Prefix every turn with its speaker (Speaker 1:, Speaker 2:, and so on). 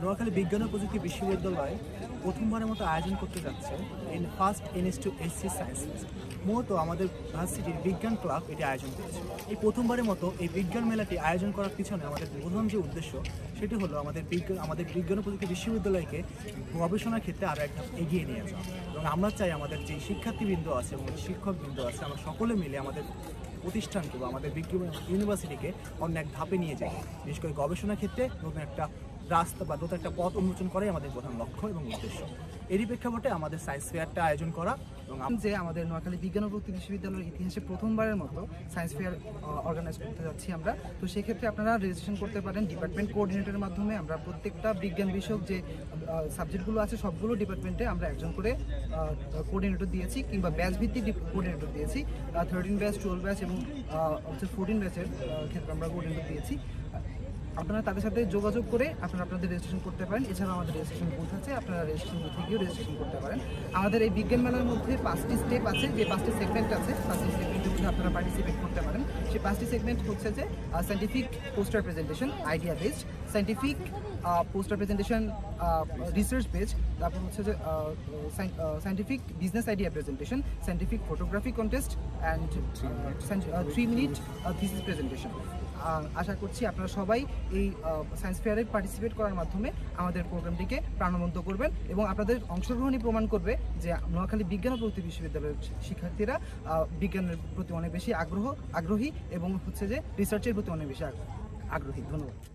Speaker 1: নোয়াখালী বিজ্ঞান ও প্রযুক্তি বিশ্ববিদ্যালয় প্রথমবারের মতো আয়োজন করতে যাচ্ছে ফার্স্ট NS2SC সায়েন্স ফেস্ট। মূলত আমাদের ভার্সিটির বিজ্ঞান ক্লাব এটি আয়োজন করেছে। এই প্রথমবারের মতো এই বিজ্ঞান মেলাটি আয়োজন করার পিছনে আমাদের প্রধান যে উদ্দেশ্য সেটি হলো আমাদের বিজ্ঞান ও প্রযুক্তি বিশ্ববিদ্যালয়কে গবেষণার ক্ষেত্রে আরও একটা এগিয়ে নিয়ে যাওয়া। এবং আমরা চাই আমাদের যে শিক্ষার্থীবৃন্দ আছে এবং শিক্ষকবৃন্দ আছে আমরা সকলে মিলে আমাদের প্রতিষ্ঠানকে বা আমাদের ইউনিভার্সিটিকে অন্য এক ধাপে নিয়ে যাই। বিশেষ করে গবেষণার ক্ষেত্রে নতুন একটা রাস্তা বা নতুন একটা পথ উন্মোচন করাই আমাদের প্রধান লক্ষ্য এবং উদ্দেশ্য। এরই প্রেক্ষাপটে আমাদের সায়েন্স ফেয়ারটা আয়োজন করা এবং
Speaker 2: যে আমাদের নোয়াখালী বিজ্ঞান ও প্রযুক্তি বিশ্ববিদ্যালয়ের ইতিহাসে প্রথমবারের মতো সায়েন্স ফেয়ার অর্গানাইজ করতে যাচ্ছি আমরা। তো সেক্ষেত্রে আপনারা রেজিস্ট্রেশন করতে পারেন ডিপার্টমেন্ট কোঅর্ডিনেটরের মাধ্যমে। আমরা প্রত্যেকটা বিজ্ঞান বিষয়ক যে সাবজেক্টগুলো আছে সবগুলো ডিপার্টমেন্টে আমরা একজন করে কোঅর্ডিনেটর দিয়েছি, কিংবা ব্যাচ ভিত্তিক কোঅর্ডিনেটর দিয়েছি। 13 ব্যাচ, 12 ব্যাচ এবং 14 ব্যাচের ক্ষেত্রে আমরা কোঅর্ডিনেটর দিয়েছি। আপনারা তাদের সাথে যোগাযোগ করে আপনারা আপনাদের রেজিস্ট্রেশন করতে পারেন। এছাড়াও আমাদের রেজিস্ট্রেশন বুথ আছে, আপনারা রেজিস্ট্রেশন বুথে গিয়েও রেজিস্ট্রেশন করতে পারেন। আমাদের এই বিজ্ঞান মেলার মধ্যে 5টি স্টেপ আছে, যে 5টি সেগমেন্ট আছে, 5টি সেগমেন্টের মধ্যে আপনারা পার্টিসিপেট করতে পারেন। সেই 5টি সেগমেন্ট হচ্ছে যে scientific poster presentation idea based, scientific poster presentation research based, তারপর হচ্ছে যে scientific business idea presentation, scientific photography contest and 3 minute thesis presentation. আশা করছি আপনারা সবাই এই সায়েন্স ফেয়ারে পার্টিসিপেট করার মাধ্যমে আমাদের প্রোগ্রামটিকে প্রাণবন্ত করবেন এবং আপনাদের অংশগ্রহণই প্রমাণ করবে যে নোয়াখালী বিজ্ঞান ও প্রযুক্তি বিশ্ববিদ্যালয়ের শিক্ষার্থীরা বিজ্ঞানের প্রতি অনেক বেশি আগ্রহী এবং হচ্ছে যে রিসার্চের প্রতি অনেক বেশি আগ্রহী। ধন্যবাদ।